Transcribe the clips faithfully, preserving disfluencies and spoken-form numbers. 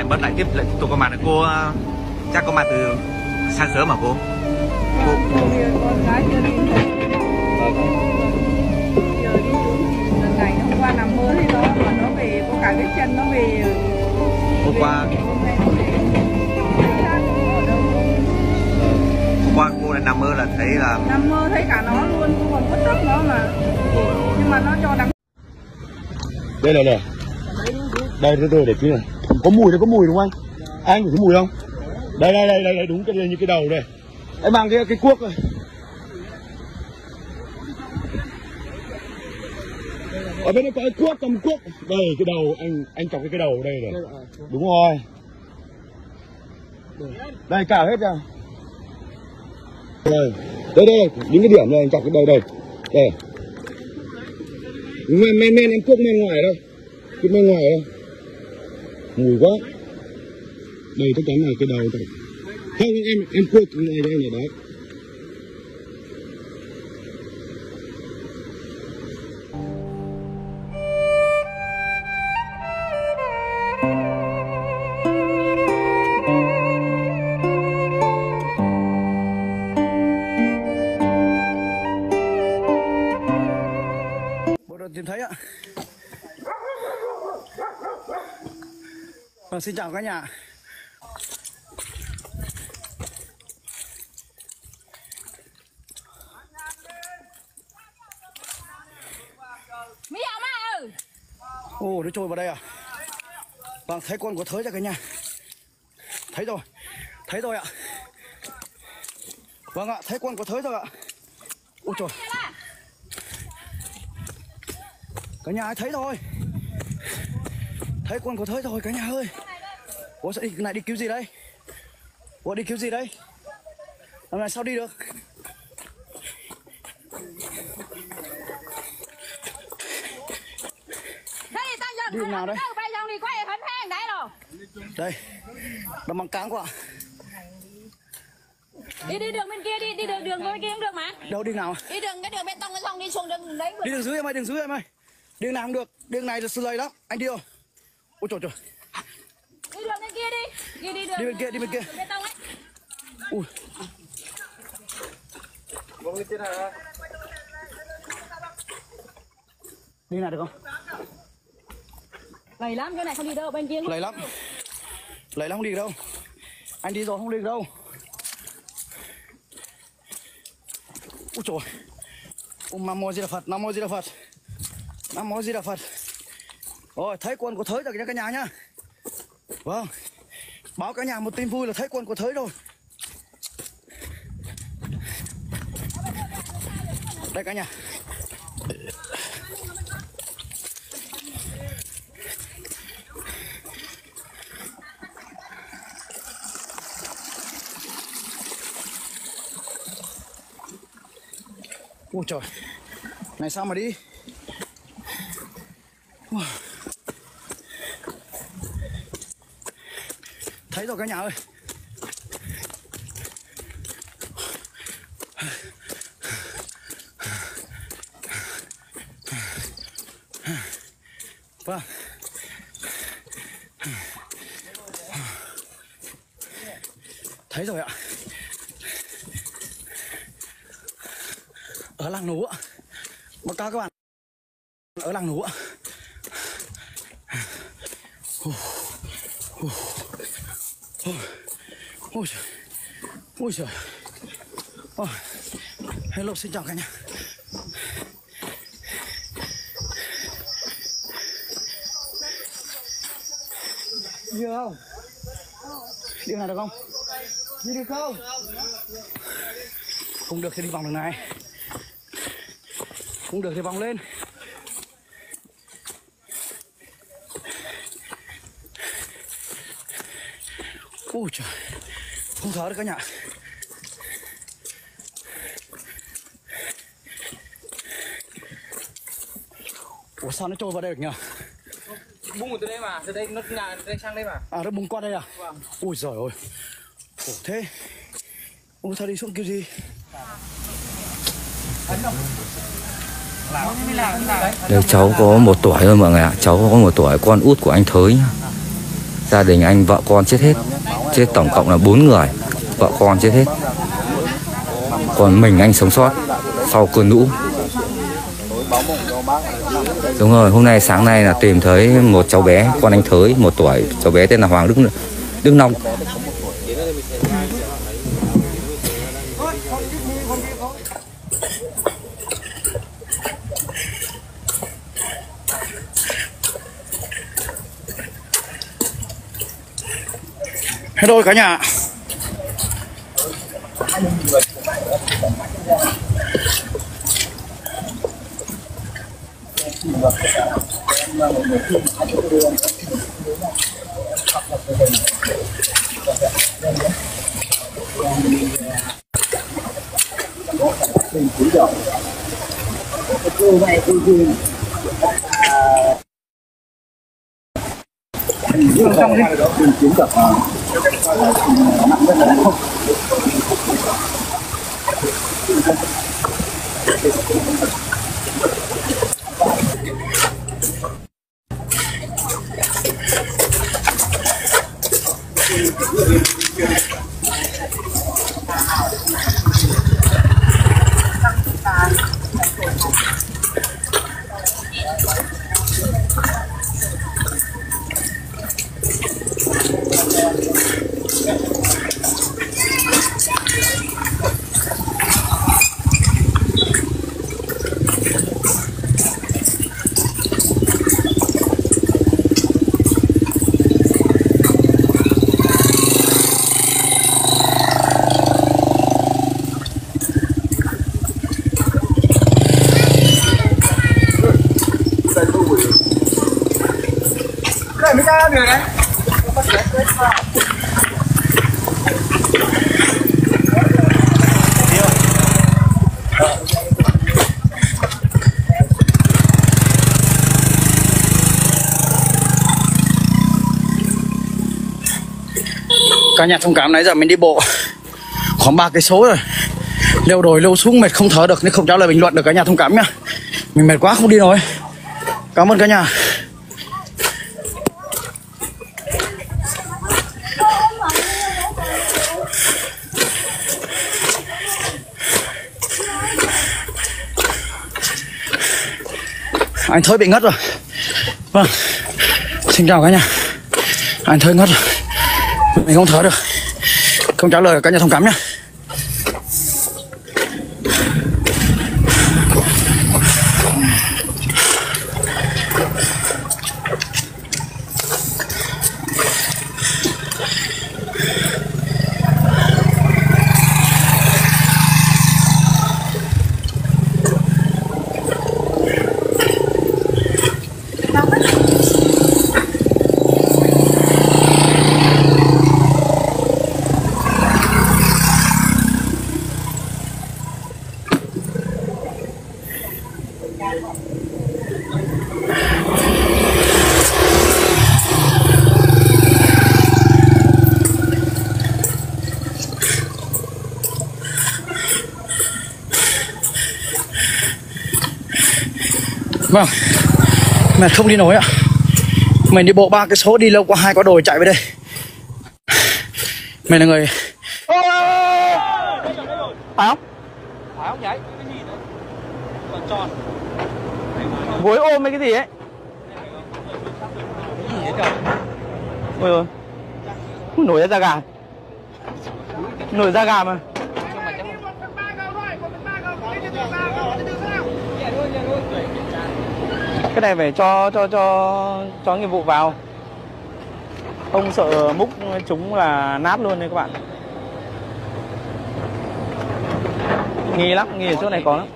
lại bớt lại tiếp lại tục có mặt là cô chắc có mặt từ sáng sớm mà cô. Cô con gái chưa đi ngủ. Giờ đi xuống thì lần này hôm qua nằm mơ thấy nó mà nó về có cả cái chân nó về. Hôm qua hôm qua cô lại nằm mơ là thấy là nằm mơ thấy cả nó luôn, cô còn vứt đất nó mà. Nhưng mà nó cho đắng. Đây này này. Đây đây đây để kia này. Có mùi đây, có mùi đúng không anh? Anh có thấy mùi không? Đây đây đây đây, đây đúng cái như cái đầu đây. Em mang cái cái cuốc này. Ở bên đây có cái cuốc, cầm cuốc. Đây cái đầu anh anh chọc cái cái đầu đây này. Đúng rồi. Đây cào hết ra. Đây, đây đây, những cái điểm này anh chọc cái đây đây. Đây. Men men men em cuốc men ngoài đâu. Cái men ngoài đâu. Mùi quá. Đây chắc chắn là cái đầu này. Không em em cuốc cái này đây này đấy. Bộ đội tìm thấy ạ. Vâng, xin chào cả nhà. Ồ, nó trôi vào đây à? Vâng, thấy con của Thới ra cả nhà. Thấy rồi, thấy rồi ạ. Vâng ạ, thấy con của Thới rồi ạ. Ôi trời. Cả nhà thấy rồi. Thấy con của Thới rồi cả nhà ơi. Ủa sao đi này đi cứu gì đây? Ủa đi cứu gì đây? Làm này sao đi được? Đi đường nào đây? Đây. Đâm bằng cáng quá. Đi đi đường bên kia đi, đi đường đường bên kia cũng được mà. Đâu đi nào? Đi đường cái đường bê tông xong đi xuống đường đấy. Đi đường dưới em ơi, đường dưới em ơi. Đường nào không được, đường này là sư lầy lắm. Anh đi rồi. Ôi trời trời. Đi đường bên kia đi. Đi đi đường. Đi bên kia, đi bên kia. Đường bê tông ấy. Ui. Đi nào được không? Lầy lắm, cái này không đi đâu, bên kia. Lầy lắm. Lầy lắm không đi được đâu. Anh đi rồi không đi được đâu. Ôi trời. Ôm Nam Mô Di Đà Phật, Nam Mô Di Đà Phật. Nam Mô Di Đà Phật. Rồi, thấy quân của Thới rồi cả nhà nhá. Vâng. Báo cả nhà một tin vui là thấy quân của Thới rồi. Đây cả nhà. Ôi trời. Này sao mà đi? Wow. Thấy rồi cả nhà ơi. Vâng. Thấy rồi ạ. Ở làng Nú ạ. Báo cáo các bạn. Ở làng Nú ạ. Ôi trời. Ôi trời. Oh. Hello, xin chào cả nhà. Đi được không? Đi nào được không? Đi được không? Không được thì đi vòng đường này. Không được thì vòng lên. Ôi trời. Không thở được cả nhà. Ủa sao nó trôi vào đây được nhỉ? Bung từ đây mà, từ đây nó nhà đây sang đây mà. À nó bung qua đây à? Vâng. Ôi giời ơi. Khổ thế. Ôi sao đi xuống kiểu gì? Đây cháu có một tuổi thôi mọi người ạ. Cháu có một tuổi, con út của anh Thới. Gia đình anh vợ con chết hết. Chết tổng cộng là bốn người. Vợ con chết hết. Còn mình anh sống sót sau cơn lũ. Đúng rồi, hôm nay sáng nay là tìm thấy một cháu bé, con anh Thới, một tuổi, cháu bé tên là Hoàng Đức Đức Nông. Hết rồi cả nhà. Cả nhà thông cảm, nãy giờ mình đi bộ khoảng ba cây số rồi, leo đồi leo xuống mệt không thở được nên không trả lời bình luận được cả nhà thông cảm nhá. Mình mệt quá không đi nổi. Cảm ơn cả nhà. Anh Thới bị ngất rồi. Vâng, xin chào cả nhà. Anh Thới ngất rồi, mình không thở được, không trả lời cả nhà thông cảm nhé. Vâng, mệt không đi nổi ạ. Mình đi bộ ba cái số đi lâu qua hai có đồi chạy về đây. Mình là người phải không? Phải không nhảy? Cái gì nữa? Còn tròn. Gối ôm mấy cái gì ấy. Cái gì đấy trời? Ôi ơi, nổi ra da gà. Nổi da gà mà. Cái này phải cho cho cho cho nghiệp vụ vào. Không sợ múc chúng là nát luôn đấy các bạn. Nghi lắm, nghi ở chỗ này có lắm.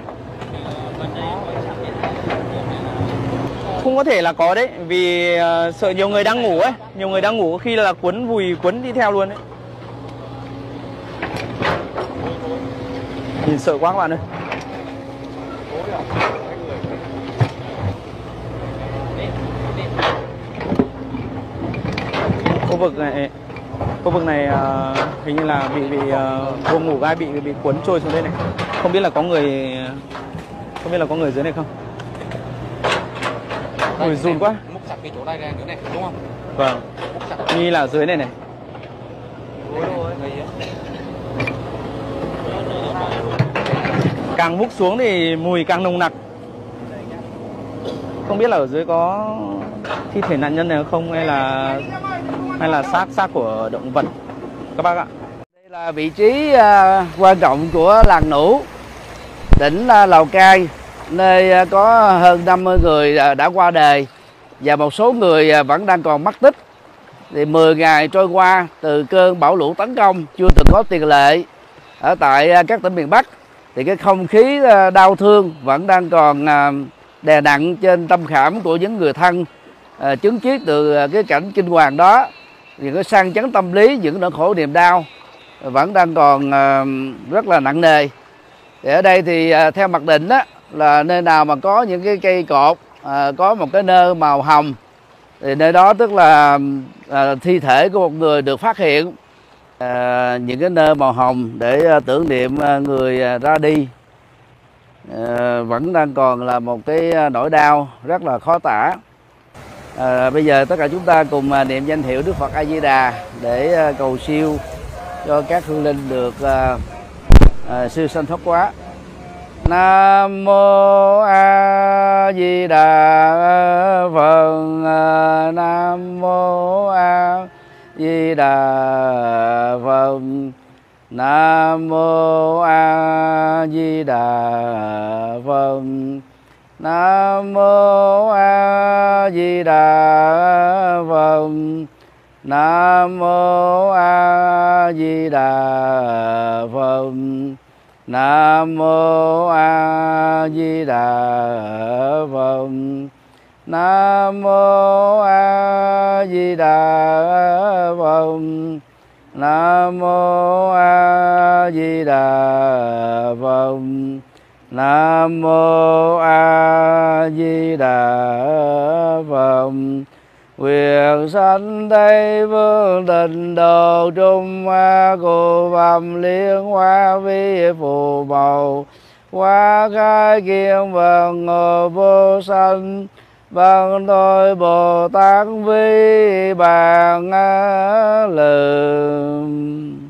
Cũng có thể là có đấy, vì uh, sợ nhiều người đang ngủ ấy, nhiều người đang ngủ có khi là cuốn vùi cuốn đi theo luôn đấy. Nhìn sợ quá các bạn ơi. Khu vực này, khu vực này uh, hình như là bị bị uh, buồng ngủ gai bị bị cuốn trôi xuống đây này. Không biết là có người, không biết là có người dưới này không. Ôi run quá. cái chỗ này này chỗ này đúng không? Vâng. Nghi là ở dưới này này. Càng múc xuống thì mùi càng nồng nặc. Không biết là ở dưới có thi thể nạn nhân này không, hay là hay là xác xác của động vật các bác ạ. Đây là vị trí uh, quan trọng của làng Nủ, tỉnh uh, Lào Cai, nơi uh, có hơn năm mươi người uh, đã qua đời và một số người uh, vẫn đang còn mất tích. Thì mười ngày trôi qua từ cơn bão lũ tấn công chưa từng có tiền lệ ở tại uh, các tỉnh miền Bắc, thì cái không khí uh, đau thương vẫn đang còn uh, đè nặng trên tâm khảm của những người thân à, chứng kiến từ à, cái cảnh kinh hoàng đó. Thì cái sang chấn tâm lý, những nỗi khổ niềm đau vẫn đang còn à, rất là nặng nề. Thì ở đây thì à, theo mặc định đó, là nơi nào mà có những cái cây cột à, có một cái nơ màu hồng thì nơi đó tức là à, thi thể của một người được phát hiện. À, những cái nơ màu hồng để à, tưởng niệm à, người à, ra đi. À, vẫn đang còn là một cái nỗi đau rất là khó tả. À, bây giờ tất cả chúng ta cùng niệm danh hiệu Đức Phật A Di Đà để cầu siêu cho các hương linh được à, à, siêu sanh thoát hóa. Nam mô A Di Đà Phật. Nam mô A Di Đà Phật. Nam mô A Di Đà Phật. Nam mô A Di Đà Phật. Nam mô A Di Đà Phật. Nam mô A Di Đà Phật. Nam mô A Di Đà Phật. Nam mô A Di Đà Phật. Nam mô A Di Đà Phật. Nguyện sanh Tây phương tịnh độ Trung Hoa cụ phẩm liên hoa vi phù màu hoa khai kiên vần ngộ vô sanh bằng tôi Bồ Tát vi bàn lượng.